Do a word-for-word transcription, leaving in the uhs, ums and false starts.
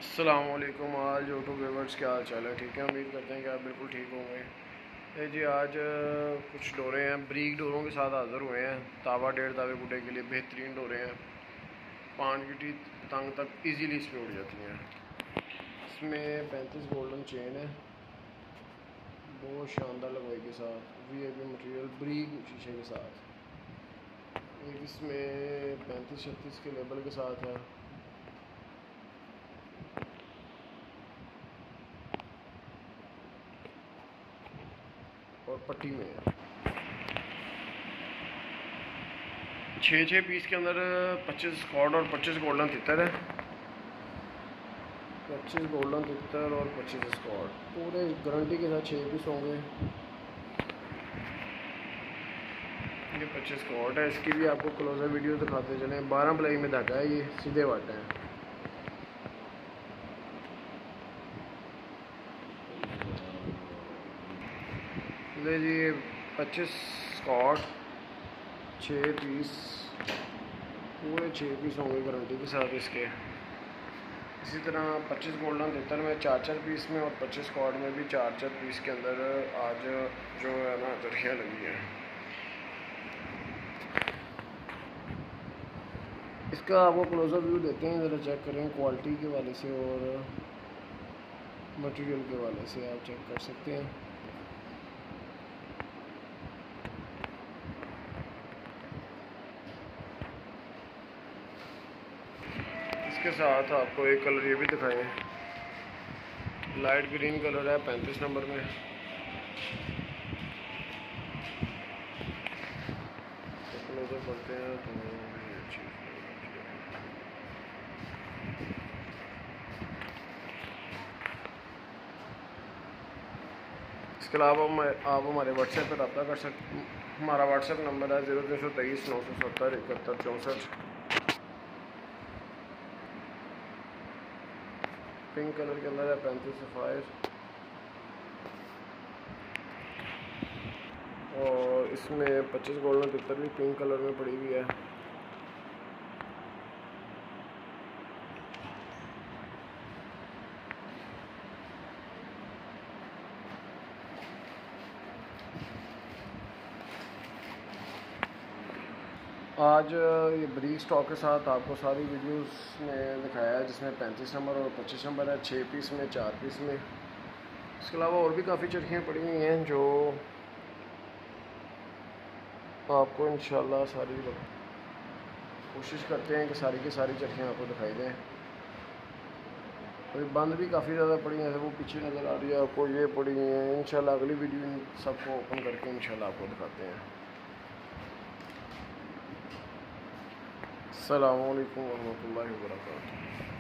अस्सलामुअलैकुम। आज YouTube viewers क्या हाल चाल है? ठीक है, उम्मीद करते हैं कि आप बिल्कुल ठीक होंगे। ये जी आज कुछ डोरे हैं, ब्रीक डोरों के साथ हाज़िर हुए हैं। तावा डेढ़ तावे गुड्डे के लिए बेहतरीन डोरे हैं। पाँच गिटी तंग तक इजीली इस पर उड़ जाती हैं। इसमें पैंतीस गोल्डन चेन है, बहुत शानदार लगवाई के साथ, V I P material brick शीशे के साथ। एक इसमें पैंतीस छत्तीस के लेबल के साथ है। और पट्टी में है। छः छः पीस के अंदर पच्चीस स्कॉट और पच्चीस गोल्डन तितर है। पच्चीस गोल्डन तितर और पच्चीस स्कॉट पूरे गारंटी के साथ छः पीस होंगे। ये पच्चीस स्कॉट है। इसकी भी आपको क्लोजर वीडियो दिखाते चले। बारह प्लाई में धागा है, ये सीधे वाटे हैं। ले जी पच्चीस स्कॉट, छः पीस, पूरे छः पीस होंगे गारंटी के साथ इसके। इसी तरह पच्चीस गोल्डन तितर में चार चार पीस में और पच्चीस स्कॉट में भी चार चार पीस के अंदर आज जो है ना जरखियाँ लगी हैं। इसका आपको क्लोजर व्यू देते हैं, ज़रा चेक करें। क्वालिटी के वाले से और मटेरियल के वाले से आप चेक कर सकते हैं। इसके साथ आपको एक कलर ये भी दिखाएं, लाइट ग्रीन कलर है पैंतीस नंबर में। क्लोजर पढ़ते हैं तो अच्छी। इसके अलावा आप हमारे व्हाट्सएप पर रब्ता कर सकते। हमारा व्हाट्सएप नंबर है ज़ीरो तीन सौ तेईस नौ सौ सत्तर इकहत्तर चौंसठ। पिंक कलर के अंदर है पैंतीस सफ़ायर, और इसमें पच्चीस गोल्डन तितर भी पिंक कलर में पड़ी हुई है। आज ये ब्रीक स्टॉक के साथ आपको सारी वीडियोस में दिखाया है, जिसमें पैंतीस नंबर और पच्चीस नंबर है, छः पीस में, चार पीस में। इसके अलावा और भी काफ़ी चरखियाँ पड़ी हुई हैं जो आपको इंशाल्लाह सारी कोशिश करते हैं कि सारी की सारी चरखियाँ आपको दिखाई दें। अभी बंद भी काफ़ी ज़्यादा पड़ी हैं, वो पीछे नज़र आ रही है आपको, ये पड़ी हुई हैं। इंशाल्लाह अगली वीडियो इन सबको ओपन करके इंशाल्लाह आपको दिखाते हैं। अस्सलामु अलैकुम वरहमतुल्लाहि वबरकातुहू।